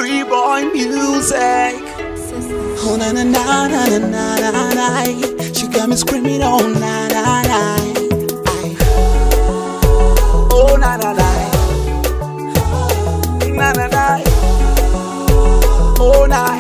Freeboy music. Oh na na na na na na na na. She got me screaming oh na na na. Oh na na na. Na na na. Oh na.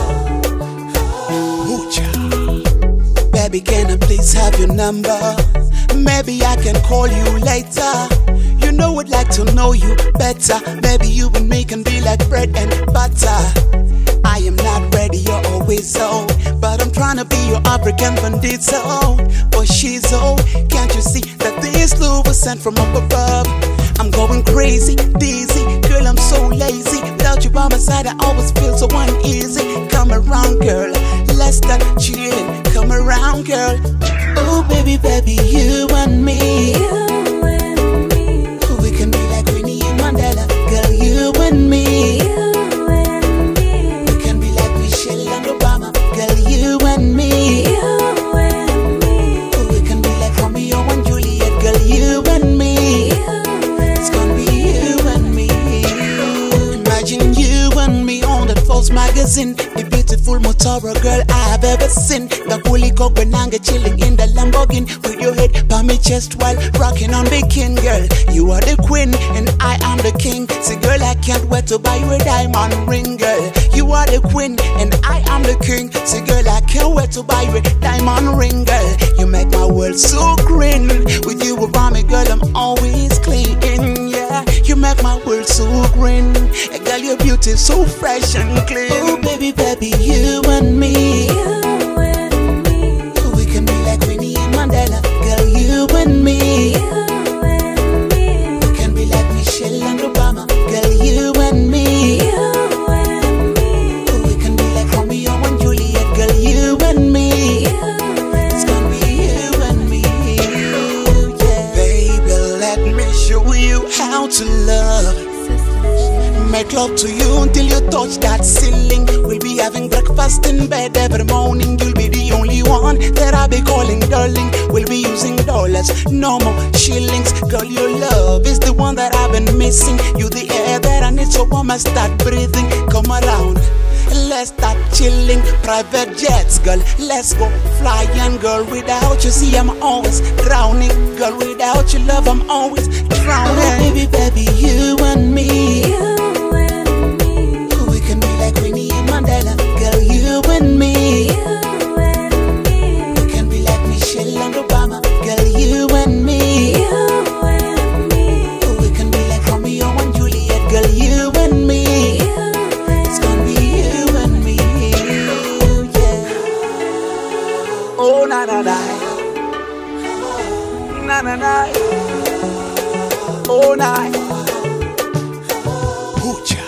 Baby, can I please have your number? Maybe I can call you later. You know I'd like to know you better. Maybe you and me can be like bread and butter. I am not ready, you're always so, but I'm trying to be your African bandito. For she's so, can't you see that this love was sent from up above? I'm going crazy, dizzy, girl I'm so lazy. Without you by my side I always feel so uneasy. Come around girl, let's start chillin'. Come around girl. Oh baby, baby, you and me. You and me. We can be like Winnie and Mandela. Girl, you and me. You and me. We can be like Michelle and Obama. Girl, you and me. You and me. We can be like Romeo and Juliet. Girl, you and me. It's gonna be you and me. Imagine you and me on that Filmz magazine. The beautiful Motoro girl I've ever seen. The bully cock benanga chilling in the Lamborghini. With your head by my chest while rocking on bikini. Girl, you are the queen and I am the king. See girl, I can't wait to buy you a diamond ring. Girl, you are the queen and I am the king. See girl, I can't wait to buy you a diamond ring. Girl, you make my world so green. With you around me, girl, I'm always clean. Yeah, you make my world so green. And girl, your beauty is so fresh and clean. Oh baby, baby, you and me. You and me. We can be like Winnie and Mandela. Girl, you and me. You and me. We can be like Michelle and Obama. Girl, you and me. You and me. We can be like Romeo and Juliet. Girl, you and me. It's gonna be you and me. Yeah. Baby, let me show you how to love. Make love to you until you touch that ceiling. We'll be having breakfast in bed every morning. You'll be the only one that I'll be calling darling. We'll be using dollars, no more shillings. Girl, your love is the one that I've been missing. You the air that I need, so I must start breathing. Come around, let's start chilling. Private jets, girl, let's go flying. Girl, without you, see I'm always drowning. Girl, without your love, I'm always drowning. Oh, baby, baby, you and me. You and me. We can be like Winnie and Mandela. Girl, you and me. You and me. We can be like Michelle and Obama. Girl, you and me. You and me. We can be like Romeo and Juliet. Girl, you and me. It's gonna be you and me. Yeah. Oh na na na. Na na na. Oh na. Hoocha.